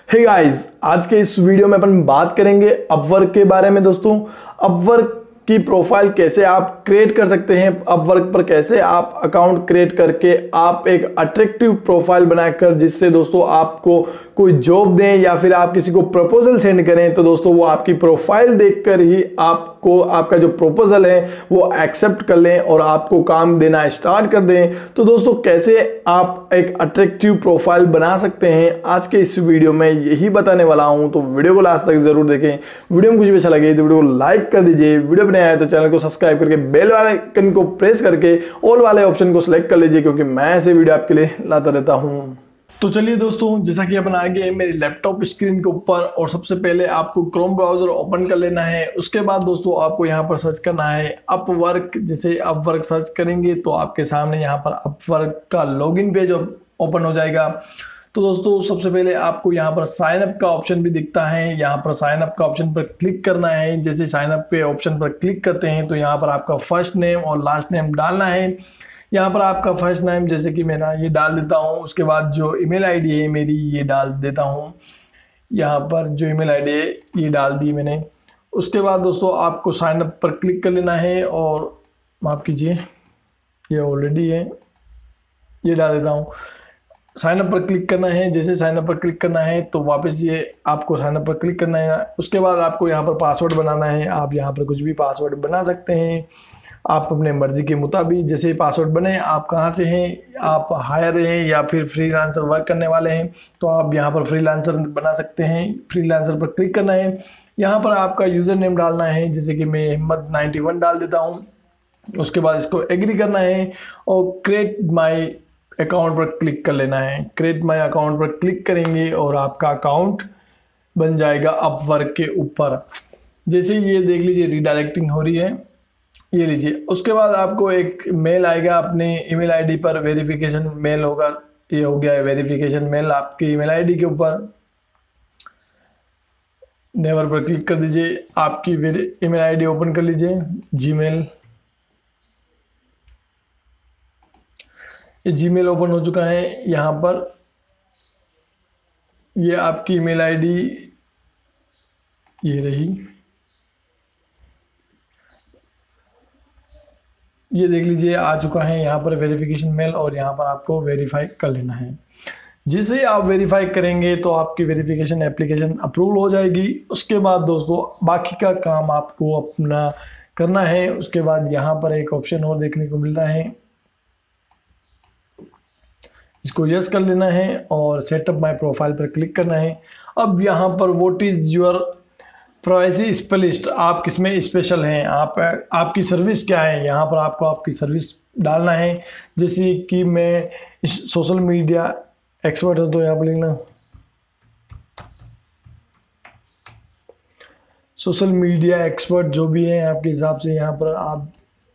Hey guys, आज के इस वीडियो में अपन बात करेंगे अपवर्क के बारे में। दोस्तों, अपवर्क की प्रोफाइल कैसे आप क्रिएट कर सकते हैं, अपवर्क पर कैसे आप अकाउंट क्रिएट करके आप एक अट्रैक्टिव प्रोफाइल बनाकर जिससे दोस्तों आपको कोई जॉब दें या फिर आप किसी को प्रपोजल सेंड करें तो दोस्तों वो आपकी प्रोफाइल देखकर ही आपको आपका जो प्रपोजल है वो एक्सेप्ट कर लें और आपको काम देना स्टार्ट कर दें। तो दोस्तों, कैसे आप एक अट्रैक्टिव प्रोफाइल बना सकते हैं आज के इस वीडियो में यही बताने वाला हूं। तो वीडियो को लास्ट तक जरूर देखें। वीडियो में कुछ भी अच्छा लगे तो वीडियो को लाइक कर दीजिए। वीडियो बनाया है तो चैनल को सब्सक्राइब करके बेल आइकन को प्रेस करके ऑल वाले ऑप्शन को सिलेक्ट कर लीजिए, क्योंकि मैं ऐसे वीडियो आपके लिए लाता रहता हूं। तो चलिए दोस्तों, जैसा कि अपन आ गए मेरी लैपटॉप स्क्रीन के ऊपर और सबसे पहले आपको क्रोम ब्राउजर ओपन कर लेना है। उसके बाद दोस्तों आपको यहाँ पर सर्च करना है अपवर्क। जैसे अपवर्क सर्च करेंगे तो आपके सामने यहाँ पर अपवर्क का लॉगिन पेज ओपन हो जाएगा। तो दोस्तों, सबसे पहले आपको यहाँ पर साइन अप का ऑप्शन भी दिखता है। यहाँ पर साइन अप का ऑप्शन पर क्लिक करना है। जैसे साइन अप पे ऑप्शन पर क्लिक करते हैं तो यहाँ पर आपका फर्स्ट नेम और लास्ट नेम डालना है। यहाँ पर आपका फर्स्ट नेम जैसे कि मैं ये डाल देता हूँ। उसके बाद जो ईमेल आईडी है मेरी ये डाल देता हूँ। यहाँ पर जो ईमेल आईडी है ये डाल दी मैंने। उसके बाद दोस्तों आपको साइन अप पर क्लिक कर लेना है और माफ़ कीजिए ये ऑलरेडी है, ये डाल देता हूँ। साइन अप पर क्लिक करना है। जैसे साइन अप पर क्लिक करना है तो वापस ये आपको साइन अप पर क्लिक करना है। उसके बाद आपको यहाँ पर पासवर्ड बनाना है। आप यहाँ पर कुछ भी पासवर्ड बना सकते हैं आप अपने मर्जी के मुताबिक। जैसे पासवर्ड बने, आप कहाँ से हैं, आप हायर हैं या फिर फ्रीलांसर वर्क करने वाले हैं तो आप यहाँ पर फ्रीलांसर बना सकते हैं। फ्रीलांसर पर क्लिक करना है। यहाँ पर आपका यूज़र नेम डालना है। जैसे कि मैं हिम्मत 91 डाल देता हूँ। उसके बाद इसको एग्री करना है और क्रिएट माई अकाउंट पर क्लिक कर लेना है। क्रिएट माई अकाउंट पर क्लिक करेंगे और आपका अकाउंट बन जाएगा अपवर्क के ऊपर। जैसे ये देख लीजिए रीडायरेक्टिंग हो रही है, ये लीजिए। उसके बाद आपको एक मेल आएगा अपने ईमेल आईडी पर, वेरिफिकेशन मेल होगा। ये हो गया है वेरिफिकेशन मेल आपकी ईमेल आईडी के ऊपर। नेवर पर क्लिक कर दीजिए। आपकी ईमेल आईडी ओपन कर लीजिए, जीमेल। ये जीमेल ओपन हो चुका है। यहाँ पर ये आपकी ईमेल आईडी ये रही, ये देख लीजिए आ चुका है यहाँ पर वेरिफिकेशन मेल और यहाँ पर आपको वेरीफाई कर लेना है। जिसे आप वेरीफाई करेंगे तो आपकी वेरिफिकेशन एप्लीकेशन अप्रूव हो जाएगी। उसके बाद दोस्तों बाकी का काम आपको अपना करना है। उसके बाद यहाँ पर एक ऑप्शन और देखने को मिल रहा है, इसको यस कर लेना है और सेटअप माय प्रोफाइल पर क्लिक करना है। अब यहाँ पर what is your privacy specialist, आप किसमें स्पेशल हैं, आपकी सर्विस क्या है, यहाँ पर आपको आपकी सर्विस डालना है। जैसे कि मैं सोशल मीडिया एक्सपर्ट हूँ तो यहाँ पर लिखना सोशल मीडिया एक्सपर्ट जो भी है आपके हिसाब से। यहाँ पर आप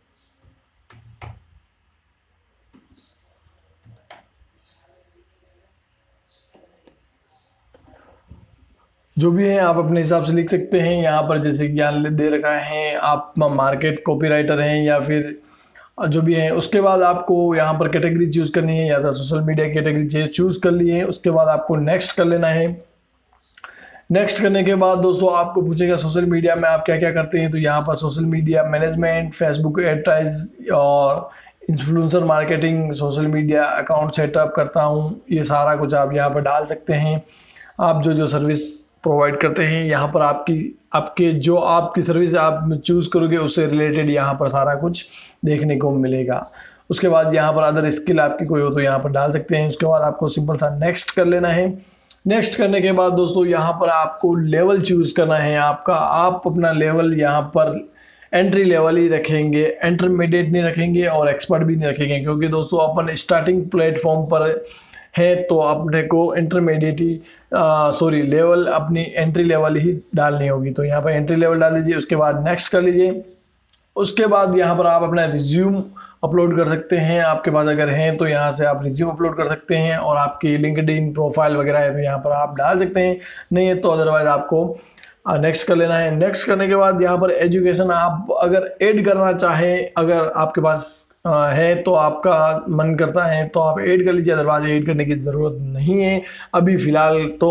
जो भी है आप अपने हिसाब से लिख सकते हैं। यहाँ पर जैसे ज्ञान दे रखा है, आप मार्केट कॉपीराइटर हैं या फिर जो भी है। उसके बाद आपको यहाँ पर कैटेगरी चूज़ करनी है, या तो सोशल मीडिया कैटेगरी चूज़ कर ली है। उसके बाद आपको नेक्स्ट कर लेना है। नेक्स्ट करने के बाद दोस्तों आपको पूछेगा सोशल मीडिया में आप क्या क्या करते हैं। तो यहाँ पर social media management, Facebook advertise और influencer marketing, social media account setup करता हूँ, ये सारा कुछ आप यहाँ पर डाल सकते हैं। आप जो सर्विस प्रोवाइड करते हैं यहाँ पर आपकी सर्विस आप चूज़ करोगे उससे रिलेटेड यहाँ पर सारा कुछ देखने को मिलेगा। उसके बाद यहाँ पर अदर स्किल आपकी कोई हो तो यहाँ पर डाल सकते हैं। उसके बाद आपको सिंपल सा नेक्स्ट कर लेना है। नेक्स्ट करने के बाद दोस्तों यहाँ पर आपको लेवल चूज़ करना है आपका। आप अपना लेवल यहाँ पर एंट्री लेवल ही रखेंगे, इंटरमीडिएट नहीं रखेंगे और एक्सपर्ट भी नहीं रखेंगे, क्योंकि दोस्तों अपन स्टार्टिंग प्लेटफॉर्म पर है तो अपने को इंटरमीडिएट ही लेवल अपनी एंट्री लेवल ही डालनी होगी। तो यहाँ पर एंट्री लेवल डाल दीजिए। उसके बाद नेक्स्ट कर लीजिए। उसके बाद यहाँ पर आप अपना रिज्यूम अपलोड कर सकते हैं, आपके पास अगर हैं तो यहाँ से आप रिज्यूम अपलोड कर सकते हैं। और आपकी लिंक्डइन प्रोफाइल वगैरह है तो यहाँ पर आप डाल सकते हैं, नहीं है तो अदरवाइज आपको नेक्स्ट कर लेना है। नेक्स्ट करने के बाद यहाँ पर एजुकेशन आप अगर ऐड करना चाहें, अगर आपके पास है तो आपका मन करता है तो आप ऐड कर लीजिए, अदरवाइज ऐड करने की ज़रूरत नहीं है अभी फ़िलहाल। तो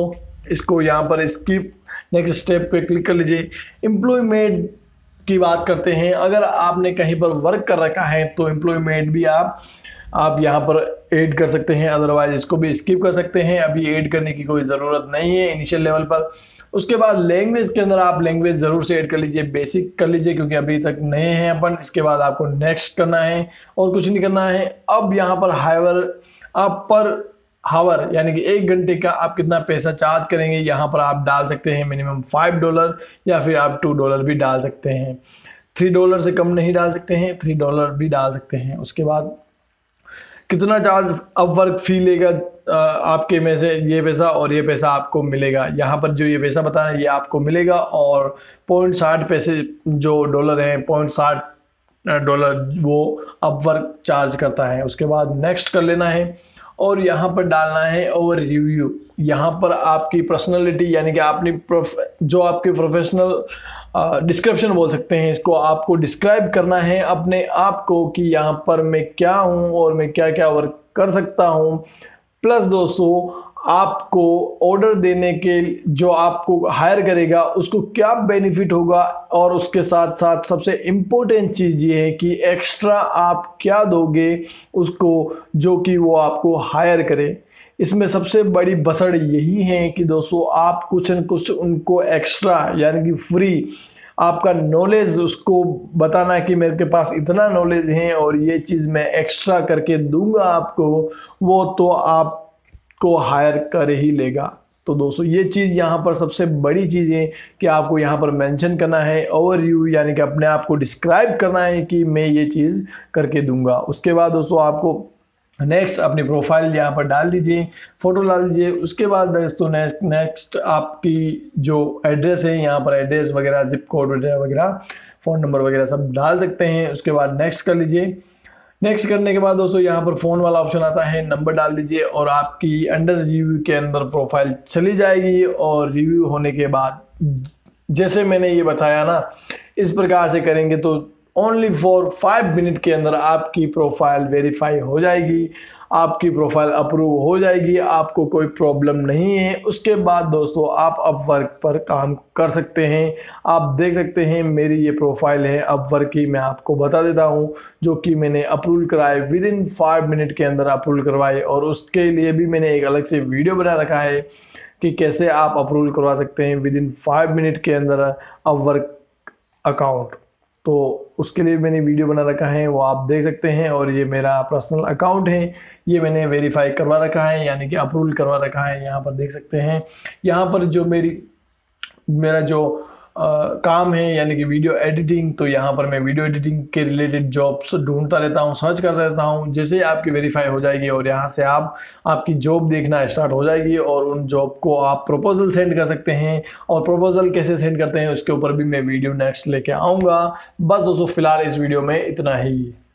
इसको यहाँ पर स्किप नेक्स्ट स्टेप पे क्लिक कर लीजिए। एम्प्लॉयमेंट की बात करते हैं, अगर आपने कहीं पर वर्क कर रखा है तो एम्प्लॉयमेंट भी आप यहाँ पर ऐड कर सकते हैं, अदरवाइज इसको भी स्किप कर सकते हैं। अभी ऐड करने की कोई ज़रूरत नहीं है इनिशियल लेवल पर। उसके बाद लैंग्वेज के अंदर आप लैंग्वेज ज़रूर से ऐड कर लीजिए, बेसिक कर लीजिए क्योंकि अभी तक नए हैं अपन। इसके बाद आपको नेक्स्ट करना है और कुछ नहीं करना है। अब यहाँ पर आप पर हावर यानी कि 1 घंटे का आप कितना पैसा चार्ज करेंगे यहाँ पर आप डाल सकते हैं। मिनिमम $5 या फिर आप $2 भी डाल सकते हैं। $3 से कम नहीं डाल सकते हैं, $3 भी डाल सकते हैं। उसके बाद कितना चार्ज अपवर्क फी लेगा आपके में से ये पैसा, और ये पैसा आपको मिलेगा। यहाँ पर जो ये पैसा बताया है ये आपको मिलेगा, और 0.60 पैसे जो डॉलर हैं, $0.60 वो अपवर्क चार्ज करता है। उसके बाद नेक्स्ट कर लेना है और यहाँ पर डालना है ओवर रिव्यू। यहाँ पर आपकी पर्सनैलिटी यानी कि आपने जो आपके प्रोफेशनल डिस्क्रिप्शन बोल सकते हैं, इसको आपको डिस्क्राइब करना है अपने आप को कि यहाँ पर मैं क्या हूँ और मैं क्या क्या वर्क कर सकता हूँ। प्लस दोस्तों आपको ऑर्डर देने के जो आपको हायर करेगा उसको क्या बेनिफिट होगा, और उसके साथ साथ सबसे इम्पोर्टेंट चीज़ ये है कि एक्स्ट्रा आप क्या दोगे उसको जो कि वो आपको हायर करे। इसमें सबसे बड़ी बसड़ यही है कि दोस्तों आप कुछ न कुछ उनको एक्स्ट्रा यानी कि फ्री आपका नॉलेज उसको बताना कि मेरे के पास इतना नॉलेज है और ये चीज़ मैं एक्स्ट्रा करके दूंगा आपको, वो तो आपको हायर कर ही लेगा। तो दोस्तों ये चीज़ यहाँ पर सबसे बड़ी चीज़ है कि आपको यहाँ पर मेंशन करना है ओवरव्यू यानी कि अपने आप को डिस्क्राइब करना है कि मैं ये चीज़ करके दूंगा। उसके बाद दोस्तों आपको नेक्स्ट अपनी प्रोफाइल यहाँ पर डाल दीजिए, फ़ोटो डाल दीजिए। उसके बाद दोस्तों नेक्स्ट आपकी जो एड्रेस है यहाँ पर एड्रेस वगैरह, जिप कोड वगैरह, फ़ोन नंबर वगैरह सब डाल सकते हैं। उसके बाद नेक्स्ट कर लीजिए। नेक्स्ट करने के बाद दोस्तों यहाँ पर फ़ोन वाला ऑप्शन आता है, नंबर डाल दीजिए और आपकी अंडर रिव्यू के अंदर प्रोफाइल चली जाएगी। और रिव्यू होने के बाद जैसे मैंने ये बताया ना, इस प्रकार से करेंगे तो ओनली फॉर 5 मिनट के अंदर आपकी प्रोफाइल वेरीफाई हो जाएगी, आपकी प्रोफाइल अप्रूव हो जाएगी, आपको कोई प्रॉब्लम नहीं है। उसके बाद दोस्तों आप अपवर्क पर काम कर सकते हैं। आप देख सकते हैं मेरी ये प्रोफाइल है अपवर्क की, मैं आपको बता देता हूँ, जो कि मैंने अप्रूव कराए विदिन 5 मिनट के अंदर अप्रूव करवाए। और उसके लिए भी मैंने एक अलग से वीडियो बना रखा है कि कैसे आप अप्रूव करवा सकते हैं विदिन 5 मिनट के अंदर अपवर्क अकाउंट। तो उसके लिए मैंने वीडियो बना रखा है, वो आप देख सकते हैं। और ये मेरा पर्सनल अकाउंट है, ये मैंने वेरीफाई करवा रखा है यानी कि अप्रूवल करवा रखा है। यहाँ पर देख सकते हैं, यहाँ पर जो मेरा जो काम है यानी कि वीडियो एडिटिंग, तो यहाँ पर मैं वीडियो एडिटिंग के रिलेटेड जॉब्स ढूंढता रहता हूँ, सर्च करता रहता हूँ। जैसे आपकी वेरीफाई हो जाएगी और यहाँ से आपकी जॉब देखना स्टार्ट हो जाएगी और उन जॉब को आप प्रपोजल सेंड कर सकते हैं। और प्रपोजल कैसे सेंड करते हैं उसके ऊपर भी मैं वीडियो नेक्स्ट लेके आऊँगा। बस दोस्तों फिलहाल इस वीडियो में इतना ही।